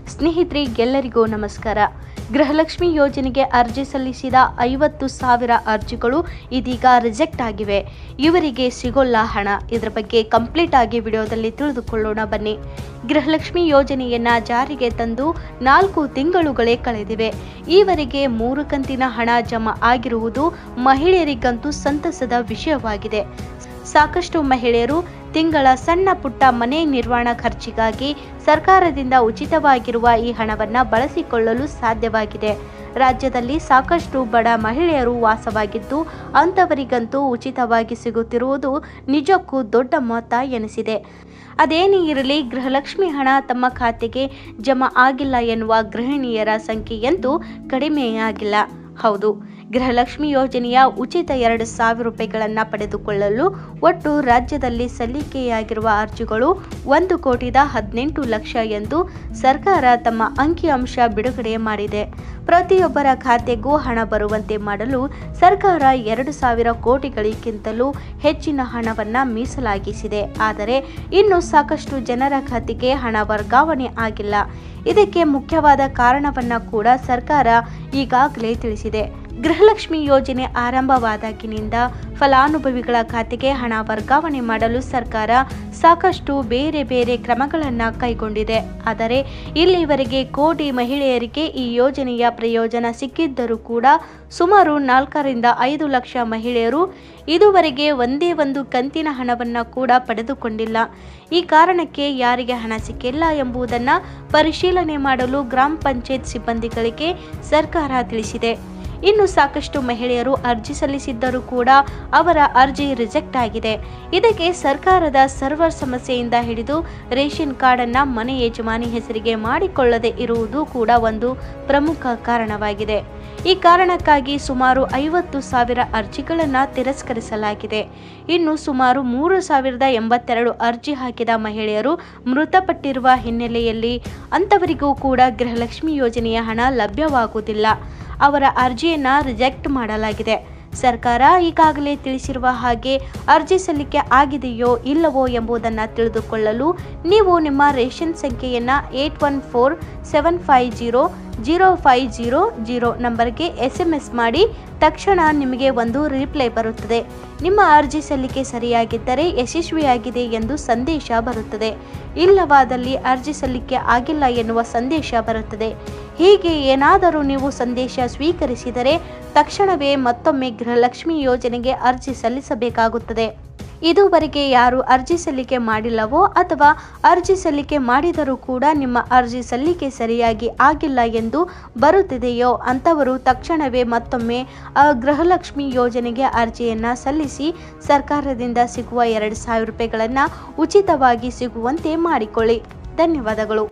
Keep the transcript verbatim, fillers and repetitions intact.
ಸ್ನೇಹಿತರೆ, ಎಲ್ಲರಿಗೂ ನಮಸ್ಕಾರ. ಗೃಹಲಕ್ಷ್ಮಿ ಯೋಜನೆಗೆ ಅರ್ಜಿ ಸಲ್ಲಿಸಿದ ಐವತ್ತು ಸಾವಿರ ಅರ್ಜಿಗಳು ಇದೀಗ ರಿಜೆಕ್ಟ್ ಆಗಿವೆ. ಇವರಿಗೆ ಸಿಗೋಲ್ಲ ಹಣ. ಇದರ ಬಗ್ಗೆ ಕಂಪ್ಲೀಟ್ ಆಗಿ ವಿಡಿಯೋದಲ್ಲಿ ತಿಳಿದುಕೊಳ್ಳೋಣ ಬನ್ನಿ. ಗೃಹಲಕ್ಷ್ಮಿ ಯೋಜನೆಯನ್ನ ಜಾರಿಗೆ ತಂದು ನಾಲ್ಕು ತಿಂಗಳುಗಳೇ ಕಳೆದಿವೆ. ಈವರೆಗೆ ಮೂರು ಕಂತಿನ ಹಣ ಜಮಾ ಆಗಿರುವುದು ಮಹಿಳೆಯರಿಗಂತೂ ಸಂತಸದ ವಿಷಯವಾಗಿದೆ. ಸಾಕಷ್ಟು ಮಹಿಳೆಯರು ತಿಂಗಳ ಸಣ್ಣ ಪುಟ್ಟ ಮನೆ ನಿರ್ವಹಣಾ ಖರ್ಚಿಗಾಗಿ ಸರ್ಕಾರದಿಂದ ಉಚಿತವಾಗಿರುವ ಈ ಹಣವನ್ನು ಬಳಸಿಕೊಳ್ಳಲು ಸಾಧ್ಯವಾಗಿದೆ. ರಾಜ್ಯದಲ್ಲಿ ಸಾಕಷ್ಟು ಬಡ ಮಹಿಳೆಯರು ವಾಸವಾಗಿದ್ದು ಅಂಥವರಿಗಂತೂ ಉಚಿತವಾಗಿ ಸಿಗುತ್ತಿರುವುದು ನಿಜಕ್ಕೂ ದೊಡ್ಡ ಮೊತ್ತ ಎನಿಸಿದೆ. ಅದೇನೇ ಇರಲಿ, ಗೃಹಲಕ್ಷ್ಮಿ ಹಣ ತಮ್ಮ ಖಾತೆಗೆ ಜಮಾ ಆಗಿಲ್ಲ ಎನ್ನುವ ಗೃಹಿಣಿಯರ ಸಂಖ್ಯೆಯಂತೂ ಕಡಿಮೆಯಾಗಿಲ್ಲ. ಹೌದು, ಗೃಹಲಕ್ಷ್ಮಿ ಯೋಜನೆಯ ಉಚಿತ ಎರಡು ಸಾವಿರ ರೂಪಾಯಿಗಳನ್ನು ಪಡೆದುಕೊಳ್ಳಲು ಒಟ್ಟು ರಾಜ್ಯದಲ್ಲಿ ಸಲ್ಲಿಕೆಯಾಗಿರುವ ಅರ್ಜಿಗಳು ಒಂದು ಕೋಟಿದ ಹದಿನೆಂಟು ಲಕ್ಷ ಎಂದು ಸರ್ಕಾರ ತಮ್ಮ ಅಂಕಿಅಂಶ ಬಿಡುಗಡೆ ಮಾಡಿದೆ. ಪ್ರತಿಯೊಬ್ಬರ ಖಾತೆಗೂ ಹಣ ಬರುವಂತೆ ಮಾಡಲು ಸರ್ಕಾರ ಎರಡು ಸಾವಿರ ಕೋಟಿಗಳಿಗಿಂತಲೂ ಹೆಚ್ಚಿನ ಹಣವನ್ನು ಮೀಸಲಾಗಿಸಿದೆ. ಆದರೆ ಇನ್ನೂ ಸಾಕಷ್ಟು ಜನರ ಖಾತೆಗೆ ಹಣ ವರ್ಗಾವಣೆ ಆಗಿಲ್ಲ. ಇದಕ್ಕೆ ಮುಖ್ಯವಾದ ಕಾರಣವನ್ನ ಕೂಡ ಸರ್ಕಾರ ಈಗಾಗಲೇ ತಿಳಿಸಿದೆ. ಗೃಹಲಕ್ಷ್ಮಿ ಯೋಜನೆ ಆರಂಭವಾದಾಗಿನಿಂದ ಫಲಾನುಭವಿಗಳ ಖಾತೆಗೆ ಹಣ ವರ್ಗಾವಣೆ ಮಾಡಲು ಸರ್ಕಾರ ಸಾಕಷ್ಟು ಬೇರೆ ಬೇರೆ ಕ್ರಮಗಳನ್ನು ಕೈಗೊಂಡಿದೆ. ಆದರೆ ಇಲ್ಲಿವರೆಗೆ ಕೋಟಿ ಮಹಿಳೆಯರಿಗೆ ಈ ಯೋಜನೆಯ ಪ್ರಯೋಜನ ಸಿಕ್ಕಿದ್ದರೂ ಕೂಡ ಸುಮಾರು ನಾಲ್ಕರಿಂದ ಐದು ಲಕ್ಷ ಮಹಿಳೆಯರು ಇದುವರೆಗೆ ಒಂದೇ ಒಂದು ಕಂತಿನ ಹಣವನ್ನು ಕೂಡ ಪಡೆದುಕೊಂಡಿಲ್ಲ. ಈ ಕಾರಣಕ್ಕೆ ಯಾರಿಗೆ ಹಣ ಸಿಕ್ಕಿಲ್ಲ ಎಂಬುದನ್ನು ಪರಿಶೀಲನೆ ಮಾಡಲು ಗ್ರಾಮ ಪಂಚಾಯತ್ ಸಿಬ್ಬಂದಿಗಳಿಗೆ ಸರ್ಕಾರ ತಿಳಿಸಿದೆ. ಇನ್ನು ಸಾಕಷ್ಟು ಮಹಿಳೆಯರು ಅರ್ಜಿ ಸಲ್ಲಿಸಿದ್ದರೂ ಕೂಡ ಅವರ ಅರ್ಜಿ ರಿಜೆಕ್ಟ್ ಆಗಿದೆ. ಇದಕ್ಕೆ ಸರ್ಕಾರದ ಸರ್ವರ್ ಸಮಸ್ಯೆಯಿಂದ ಹಿಡಿದು ರೇಷನ್ ಕಾರ್ಡ್ ಅನ್ನ ಮನೆ ಯಜಮಾನಿ ಹೆಸರಿಗೆ ಮಾಡಿಕೊಳ್ಳದೆ ಇರುವುದು ಕೂಡ ಒಂದು ಪ್ರಮುಖ ಕಾರಣವಾಗಿದೆ. ಈ ಕಾರಣಕ್ಕಾಗಿ ಸುಮಾರು ಐವತ್ತು ಸಾವಿರ ಅರ್ಜಿಗಳನ್ನು ತಿರಸ್ಕರಿಸಲಾಗಿದೆ. ಇನ್ನು ಸುಮಾರು ಮೂರು ಸಾವಿರದ ಎಂಬತ್ತೆರಡು ಅರ್ಜಿ ಹಾಕಿದ ಮಹಿಳೆಯರು ಮೃತಪಟ್ಟಿರುವ ಹಿನ್ನೆಲೆಯಲ್ಲಿ ಅಂಥವರಿಗೂ ಕೂಡ ಗೃಹಲಕ್ಷ್ಮಿ ಯೋಜನೆಯ ಹಣ ಲಭ್ಯವಾಗುವುದಿಲ್ಲ. ಅವರ ಅರ್ಜಿಯನ್ನು ರಿಜೆಕ್ಟ್ ಮಾಡಲಾಗಿದೆ. ಸರ್ಕಾರ ಈಗಾಗಲೇ ತಿಳಿಸಿರುವ ಹಾಗೆ ಅರ್ಜಿ ಸಲ್ಲಿಕೆ ಆಗಿದೆಯೋ ಇಲ್ಲವೋ ಎಂಬುದನ್ನು ತಿಳಿದುಕೊಳ್ಳಲು ನೀವು ನಿಮ್ಮ ರೇಷನ್ ಸಂಖ್ಯೆಯನ್ನು eight one four seven five zero zero five zero zero ನಂಬರ್ಗೆ ಎಸ್ ಎಂ ಎಸ್ ಮಾಡಿ. ತಕ್ಷಣ ನಿಮಗೆ ಒಂದು ರಿಪ್ಲೈ ಬರುತ್ತದೆ. ನಿಮ್ಮ ಅರ್ಜಿ ಸಲ್ಲಿಕೆ ಸರಿಯಾಗಿದ್ದರೆ ಯಶಸ್ವಿಯಾಗಿದೆ ಎಂದು ಸಂದೇಶ ಬರುತ್ತದೆ. ಇಲ್ಲವಾದಲ್ಲಿ ಅರ್ಜಿ ಸಲ್ಲಿಕೆ ಆಗಿಲ್ಲ ಎನ್ನುವ ಸಂದೇಶ ಬರುತ್ತದೆ. ಹೀಗೆ ಏನಾದರೂ ನೀವು ಸಂದೇಶ ಸ್ವೀಕರಿಸಿದರೆ ತಕ್ಷಣವೇ ಮತ್ತೊಮ್ಮೆ ಗೃಹಲಕ್ಷ್ಮಿ ಯೋಜನೆಗೆ ಅರ್ಜಿ ಸಲ್ಲಿಸಬೇಕಾಗುತ್ತದೆ. ಇದುವರೆಗೆ ಯಾರು ಅರ್ಜಿ ಸಲ್ಲಿಕೆ ಮಾಡಿಲ್ಲವೋ ಅಥವಾ ಅರ್ಜಿ ಸಲ್ಲಿಕೆ ಮಾಡಿದರೂ ಕೂಡ ನಿಮ್ಮ ಅರ್ಜಿ ಸಲ್ಲಿಕೆ ಸರಿಯಾಗಿ ಆಗಿಲ್ಲ ಎಂದು ಬರುತ್ತಿದೆಯೋ ಅಂಥವರು ತಕ್ಷಣವೇ ಮತ್ತೊಮ್ಮೆ ಗೃಹಲಕ್ಷ್ಮಿ ಯೋಜನೆಗೆ ಅರ್ಜಿಯನ್ನು ಸಲ್ಲಿಸಿ ಸರ್ಕಾರದಿಂದ ಸಿಗುವ ಎರಡು ಸಾವಿರ ರೂಪಾಯಿಗಳನ್ನು ಉಚಿತವಾಗಿ ಸಿಗುವಂತೆ ಮಾಡಿಕೊಳ್ಳಿ. ಧನ್ಯವಾದಗಳು.